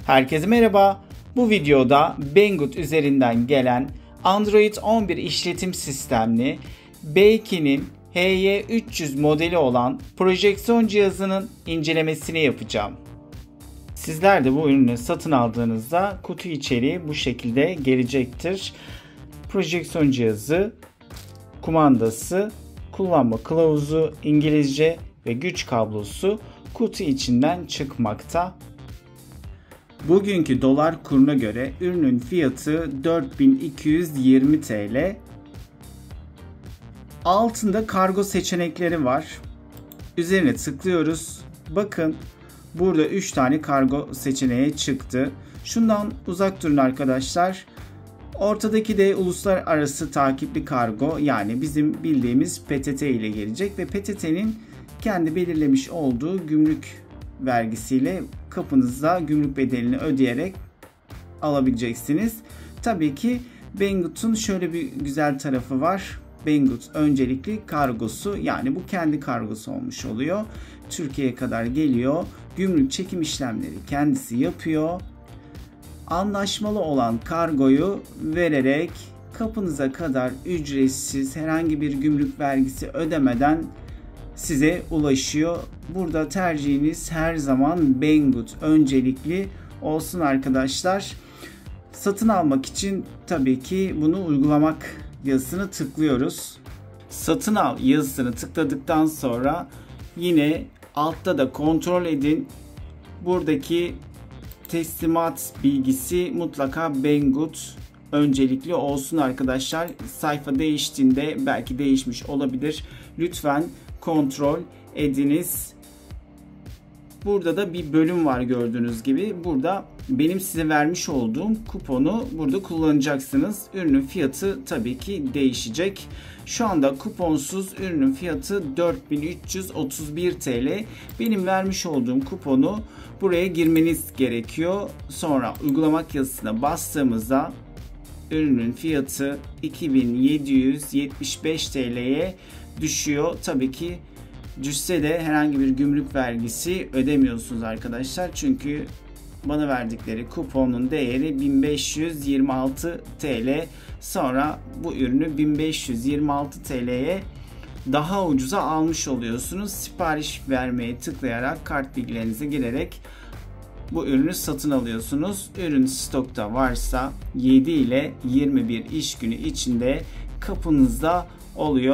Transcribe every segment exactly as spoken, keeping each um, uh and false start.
Herkese merhaba. Bu videoda Banggood üzerinden gelen Android on bir işletim sistemli B iki'nin H Y üç yüz modeli olan projeksiyon cihazının incelemesini yapacağım. Sizler de bu ürünü satın aldığınızda kutu içeriği bu şekilde gelecektir. Projeksiyon cihazı, kumandası, kullanma kılavuzu, İngilizce ve güç kablosu kutu içinden çıkmakta. Bugünkü dolar kuruna göre ürünün fiyatı dört bin iki yüz yirmi TL. Altında kargo seçenekleri var. Üzerine tıklıyoruz. Bakın burada üç tane kargo seçeneği çıktı. Şundan uzak durun arkadaşlar. Ortadaki de uluslararası takipli kargo, yani bizim bildiğimiz P T T ile gelecek ve P T T'nin kendi belirlemiş olduğu gümrük vergisiyle kapınızda gümrük bedelini ödeyerek alabileceksiniz. Tabii ki Banggood'un şöyle bir güzel tarafı var. Banggood öncelikli kargosu, yani bu kendi kargosu olmuş oluyor. Türkiye'ye kadar geliyor. Gümrük çekim işlemleri kendisi yapıyor. Anlaşmalı olan kargoyu vererek kapınıza kadar ücretsiz, herhangi bir gümrük vergisi ödemeden size ulaşıyor. Burada tercihiniz her zaman Banggood öncelikli olsun arkadaşlar. Satın almak için tabii ki bunu uygulamak yazısını tıklıyoruz. Satın al yazısını tıkladıktan sonra yine altta da kontrol edin. Buradaki teslimat bilgisi mutlaka Banggood öncelikli olsun arkadaşlar. Sayfa değiştiğinde belki değişmiş olabilir. Lütfen kontrol ediniz. Burada da bir bölüm var gördüğünüz gibi. Burada benim size vermiş olduğum kuponu burada kullanacaksınız. Ürünün fiyatı tabii ki değişecek. Şu anda kuponsuz ürünün fiyatı dört bin üç yüz otuz bir TL. Benim vermiş olduğum kuponu buraya girmeniz gerekiyor. Sonra uygulamak yazısına bastığımızda ürünün fiyatı iki bin yedi yüz yetmiş beş TL'ye düşüyor. Tabii ki düşse de herhangi bir gümrük vergisi ödemiyorsunuz arkadaşlar. Çünkü bana verdikleri kuponun değeri bin beş yüz yirmi altı TL. Sonra bu ürünü bin beş yüz yirmi altı TL'ye daha ucuza almış oluyorsunuz. Sipariş vermeye tıklayarak kart bilgilerinize girerek bu ürünü satın alıyorsunuz. Ürün stokta varsa yedi ile yirmi bir iş günü içinde kapınızda oluyor.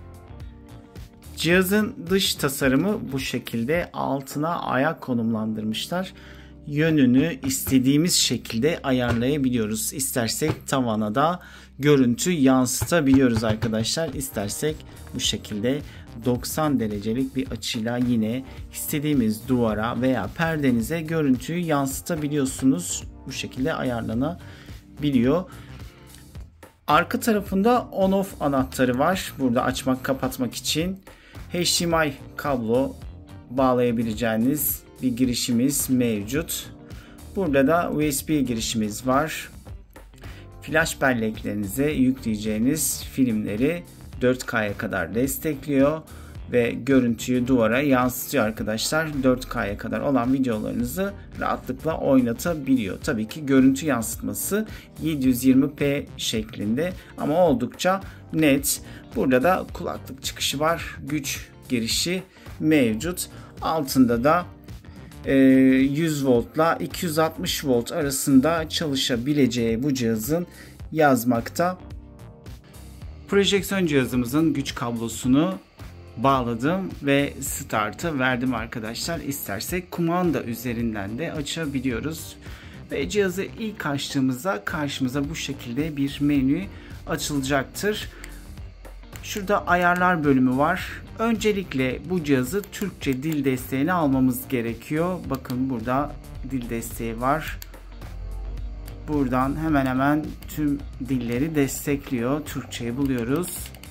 Cihazın dış tasarımı bu şekilde. Altına ayak konumlandırmışlar. Yönünü istediğimiz şekilde ayarlayabiliyoruz. İstersek tavana da görüntü yansıtabiliyoruz arkadaşlar. İstersek bu şekilde doksan derecelik bir açıyla yine istediğimiz duvara veya perdenize görüntüyü yansıtabiliyorsunuz. Bu şekilde ayarlanabiliyor. Arka tarafında on-off anahtarı var. Burada açmak kapatmak için H D M I kablo bağlayabileceğiniz bir girişimiz mevcut. Burada da U S B girişimiz var. Flash belleklerinize yükleyeceğiniz filmleri dört K'ya kadar destekliyor ve görüntüyü duvara yansıtıyor arkadaşlar. dört K'ya kadar olan videolarınızı rahatlıkla oynatabiliyor. Tabii ki görüntü yansıtması yedi yüz yirmi p şeklinde ama oldukça net. Burada da kulaklık çıkışı var. Güç girişi mevcut. Altında da yüz voltla iki yüz altmış volt arasında çalışabileceği bu cihazın yazmakta. Projeksiyon cihazımızın güç kablosunu bağladım ve start'ı verdim arkadaşlar. İstersek kumanda üzerinden de açabiliyoruz. Ve cihazı ilk açtığımızda karşımıza bu şekilde bir menü açılacaktır. Şurada ayarlar bölümü var. Öncelikle bu cihazı Türkçe dil desteğini almamız gerekiyor. Bakın burada dil desteği var. Buradan hemen hemen tüm dilleri destekliyor. Türkçeyi buluyoruz.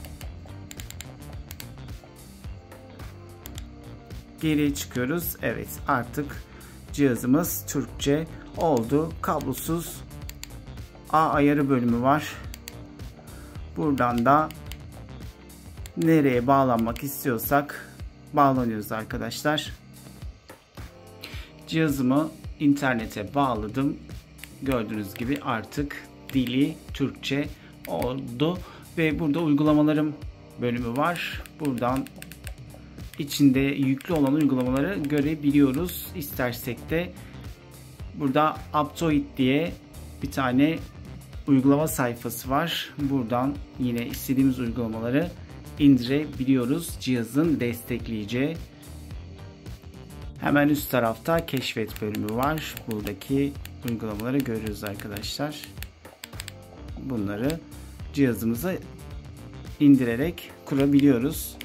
Geriye çıkıyoruz. Evet, artık cihazımız Türkçe oldu. Kablosuz A ayarı bölümü var. Buradan da nereye bağlanmak istiyorsak bağlanıyoruz arkadaşlar. Cihazımı internete bağladım. Gördüğünüz gibi artık dili Türkçe oldu ve burada uygulamalarım bölümü var. Buradan içinde yüklü olan uygulamaları görebiliyoruz. İstersek de burada Aptoid diye bir tane uygulama sayfası var. Buradan yine istediğimiz uygulamaları indirebiliyoruz. Cihazın destekleyeceği. Hemen üst tarafta keşfet bölümü var. Buradaki uygulamaları görüyoruz arkadaşlar. Bunları cihazımıza indirerek kurabiliyoruz.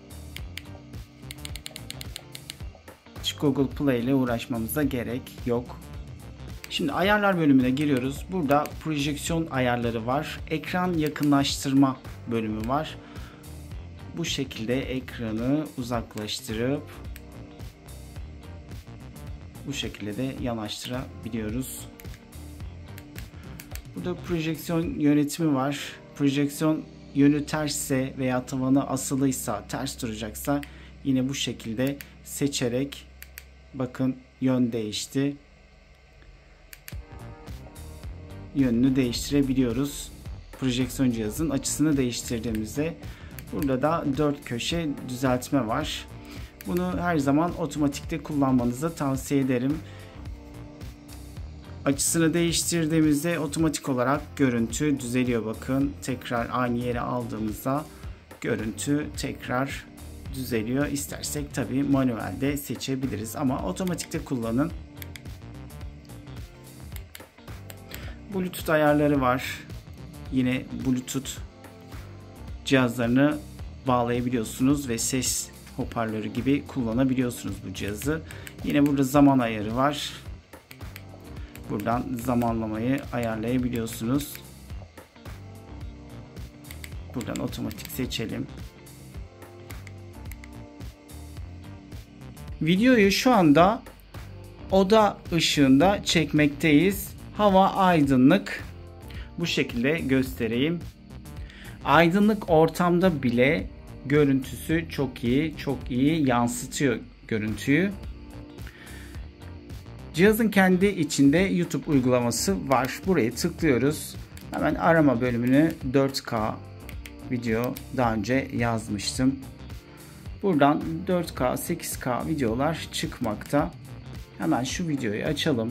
Hiç Google Play ile uğraşmamıza gerek yok. Şimdi ayarlar bölümüne giriyoruz. Burada projeksiyon ayarları var. Ekran yakınlaştırma bölümü var. Bu şekilde ekranı uzaklaştırıp bu şekilde de yanaştırabiliyoruz. Burada projeksiyon yönetimi var. Projeksiyon yönü tersse veya tavanı asılıysa, ters duracaksa yine bu şekilde seçerek bakın yön değişti. Yönünü değiştirebiliyoruz. Projeksiyon cihazın açısını değiştirdiğimizde burada da dört köşe düzeltme var. Bunu her zaman otomatikte kullanmanızı tavsiye ederim. Açısını değiştirdiğimizde otomatik olarak görüntü düzeliyor. Bakın tekrar aynı yere aldığımızda görüntü tekrar düzeliyor. İstersek tabii manuelde seçebiliriz ama otomatikte kullanın. Bluetooth ayarları var. Yine Bluetooth cihazlarını bağlayabiliyorsunuz ve ses hoparlörü gibi kullanabiliyorsunuz bu cihazı. Yine burada zaman ayarı var. Buradan zamanlamayı ayarlayabiliyorsunuz. Buradan otomatik seçelim. Videoyu şu anda oda ışığında çekmekteyiz. Hava aydınlık. Bu şekilde göstereyim. Aydınlık ortamda bile görüntüsü çok iyi, çok iyi yansıtıyor görüntüyü. Cihazın kendi içinde YouTube uygulaması var. Buraya tıklıyoruz. Hemen arama bölümünü dört K video daha önce yazmıştım. Buradan dört K, sekiz K videolar çıkmakta. Hemen şu videoyu açalım.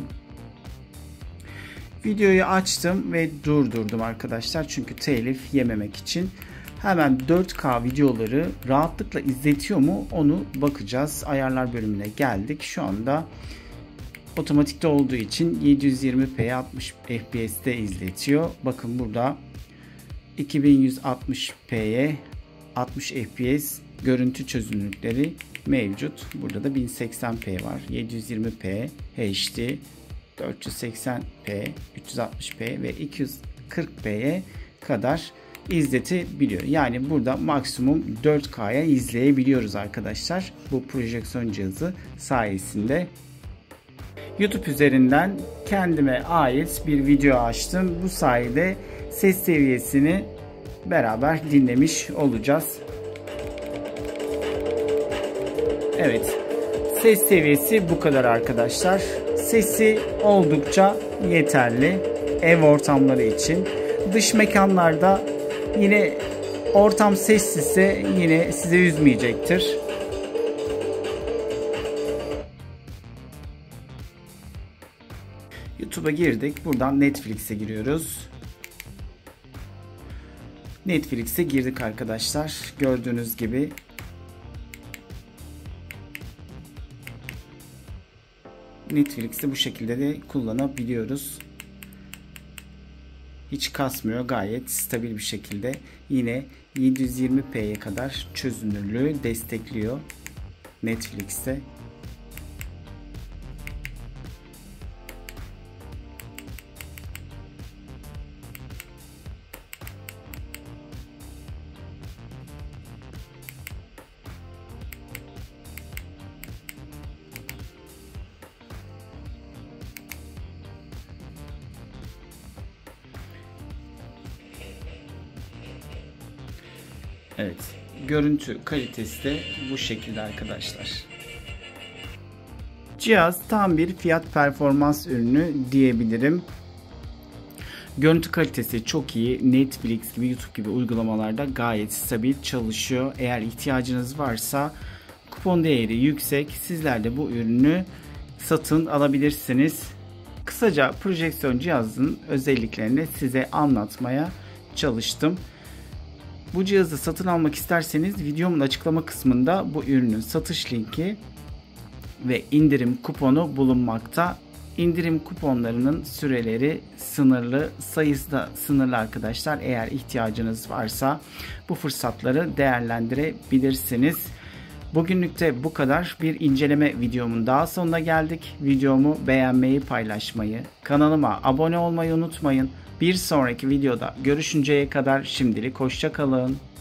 Videoyu açtım ve durdurdum arkadaşlar. Çünkü telif yememek için. Hemen dört K videoları rahatlıkla izletiyor mu onu bakacağız. Ayarlar bölümüne geldik. Şu anda otomatikte olduğu için yedi yüz yirmi p altmış F P S'te izletiyor. Bakın burada iki bin yüz altmış p'ye altmış F P S görüntü çözünürlükleri mevcut. Burada da bin seksen p var. yedi yüz yirmi p H D, dört yüz seksen p, üç yüz altmış p ve iki yüz kırk p'ye kadar izletebiliyor. Yani burada maksimum dört K'ya izleyebiliyoruz arkadaşlar. Bu projeksiyon cihazı sayesinde. YouTube üzerinden kendime ait bir video açtım. Bu sayede ses seviyesini beraber dinlemiş olacağız. Evet. Ses seviyesi bu kadar arkadaşlar. Sesi oldukça yeterli ev ortamları için. Dış mekanlarda yine ortam sessizse yine sizi üzmeyecektir. YouTube'a girdik. Buradan Netflix'e giriyoruz. Netflix'e girdik arkadaşlar. Gördüğünüz gibi Netflix'i bu şekilde de kullanabiliyoruz. Hiç kasmıyor. Gayet stabil bir şekilde. Yine yedi yüz yirmi p'ye kadar çözünürlüğü destekliyor Netflix'te. Evet, görüntü kalitesi de bu şekilde arkadaşlar. Cihaz tam bir fiyat performans ürünü diyebilirim. Görüntü kalitesi çok iyi. Netflix gibi, YouTube gibi uygulamalarda gayet stabil çalışıyor. Eğer ihtiyacınız varsa kupon değeri yüksek. Sizler de bu ürünü satın alabilirsiniz. Kısaca projeksiyon cihazının özelliklerini size anlatmaya çalıştım. Bu cihazı satın almak isterseniz videomun açıklama kısmında bu ürünün satış linki ve indirim kuponu bulunmakta. İndirim kuponlarının süreleri sınırlı, sayısı da sınırlı arkadaşlar. Eğer ihtiyacınız varsa bu fırsatları değerlendirebilirsiniz. Bugünlük de bu kadar. Bir inceleme videomun daha sonuna geldik. Videomu beğenmeyi, paylaşmayı, kanalıma abone olmayı unutmayın. Bir sonraki videoda görüşünceye kadar şimdilik hoşça kalın.